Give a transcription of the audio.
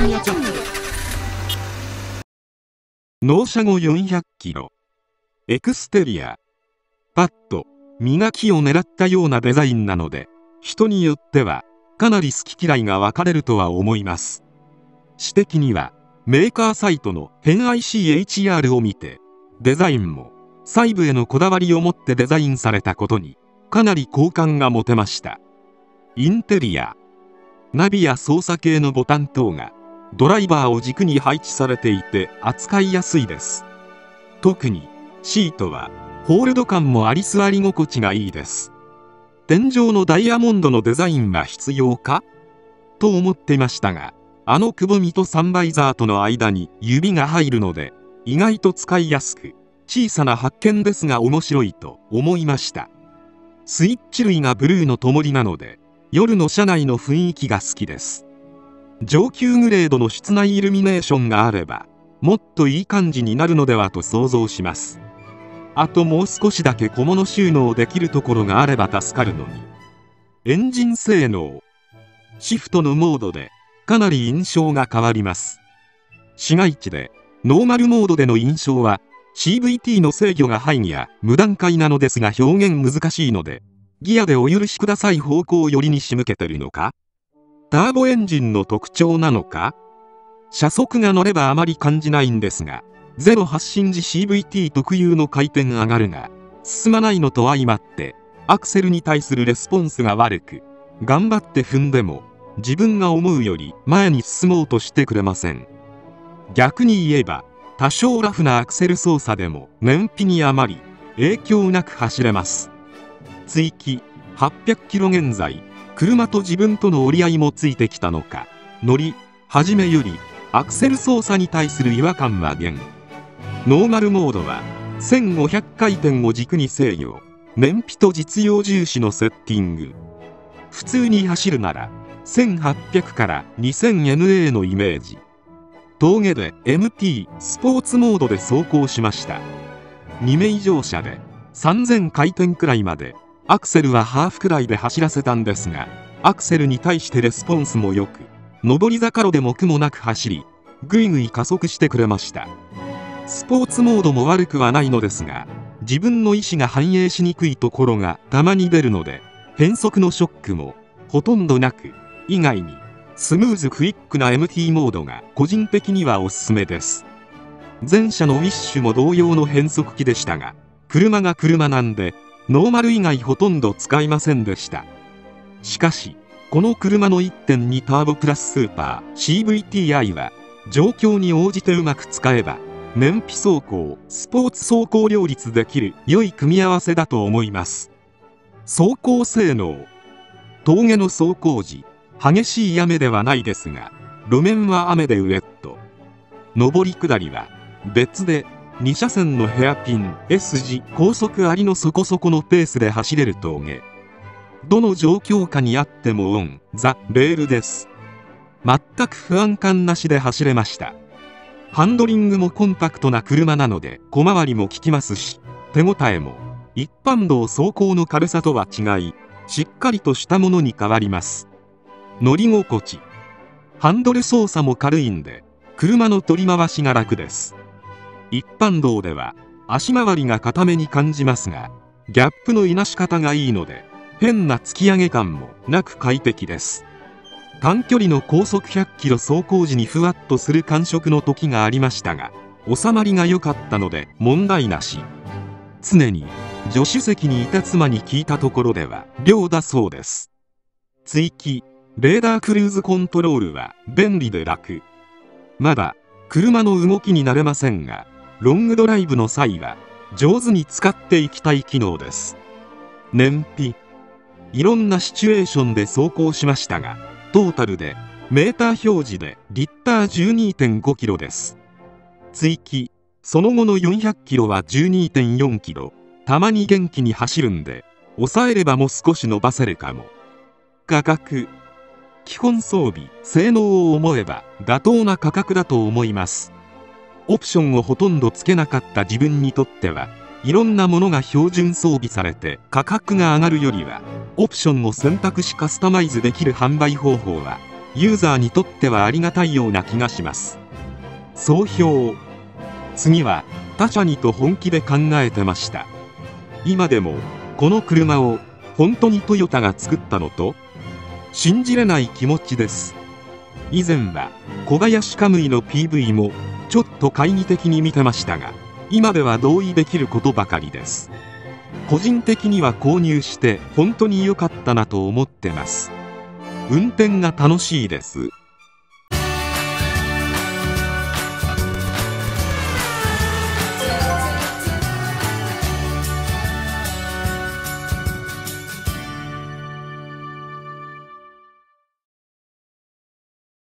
屋チャンネル。 納車後400キロ。エクステリア。パッと磨きを狙ったようなデザインなので、人によってはかなり好き嫌いが分かれるとは思います。私的にはメーカーサイトの変 ICHR を見て、デザインも細部へのこだわりを持ってデザインされたことにかなり好感が持てました。インテリア。ナビや操作系のボタン等がドライバーを軸に配置されていて扱いやすいです。特にシートはホールド感もあり座り心地がいいです。天井のダイヤモンドのデザインは必要かと思っていましたが、あのくぼみとサンバイザーとの間に指が入るので意外と使いやすく、小さな発見ですが面白いと思いました。スイッチ類がブルーの灯りなので夜の車内の雰囲気が好きです。上級グレードの室内イルミネーションがあればもっといい感じになるのではと想像します。あともう少しだけ小物収納できるところがあれば助かるのに。エンジン性能。シフトのモードでかなり印象が変わります。市街地でノーマルモードでの印象は CVT の制御がハイや無段階なのですが表現難しいので、ギアでお許しください方向寄りに仕向けてるのか、ターボエンジンの特徴なのか、車速が乗ればあまり感じないんですが、ゼロ発進時 CVT 特有の回転上がるが進まないのと相まってアクセルに対するレスポンスが悪く、頑張って踏んでも自分が思うより前に進もうとしてくれません。逆に言えば多少ラフなアクセル操作でも燃費にあまり影響なく走れます。追記。800キロ現在、車と自分との折り合いもついてきたのか、乗り始めよりアクセル操作に対する違和感は減。ノーマルモードは1500回転を軸に制御、燃費と実用重視のセッティング。普通に走るなら1800から 2000NA のイメージ。峠で MT スポーツモードで走行しました。2名乗車で3000回転くらいまで、アクセルはハーフくらいで走らせたんですが、アクセルに対してレスポンスも良く、上り坂路でも苦もなく走り、ぐいぐい加速してくれました。スポーツモードも悪くはないのですが、自分の意思が反映しにくいところがたまに出るので、変速のショックもほとんどなく、以外にスムーズクイックな MT モードが個人的にはおすすめです。前車のウィッシュも同様の変速機でしたが、車が車なんでノーマル以外ほとんど使いませんでした。しかしこの車の 1.2 ターボプラススーパー CVTi は状況に応じてうまく使えば燃費走行スポーツ走行両立できる良い組み合わせだと思います。走行性能。峠の走行時、激しい雨ではないですが路面は雨でウェット。上り下りは別で2車線のヘアピン S 字高速ありのそこそこのペースで走れる峠。どの状況下にあってもオン・ザ・レールです。全く不安感なしで走れました。ハンドリングもコンパクトな車なので小回りも利きますし、手応えも一般道走行の軽さとは違い、しっかりとしたものに変わります。乗り心地。ハンドル操作も軽いんで車の取り回しが楽です。一般道では足回りが固めに感じますが、ギャップのいなし方がいいので変な突き上げ感もなく快適です。短距離の高速100キロ走行時にふわっとする感触の時がありましたが、収まりが良かったので問題なし。常に助手席にいた妻に聞いたところでは良だそうです。追記。レーダークルーズコントロールは便利で楽。まだ車の動きに慣れませんが、ロングドライブの際は上手に使っていきたい機能です。燃費。いろんなシチュエーションで走行しましたが、トータルでメーター表示でリッター 12.5 キロです。追記。その後の400キロは 12.4 キロ。たまに元気に走るんで抑えればもう少し伸ばせるかも。価格。基本装備性能を思えば妥当な価格だと思います。オプションをほとんどつけなかった自分にとっては、いろんなものが標準装備されて価格が上がるよりは、オプションを選択しカスタマイズできる販売方法はユーザーにとってはありがたいような気がします。総評。次は他社にと本気で考えてました。今でもこの車を本当にトヨタが作ったのと信じれない気持ちです。以前は小林カムイの PV もちょっと懐疑的に見てましたが、今では同意できることばかりです。個人的には購入して本当に良かったなと思ってます。運転が楽しいです。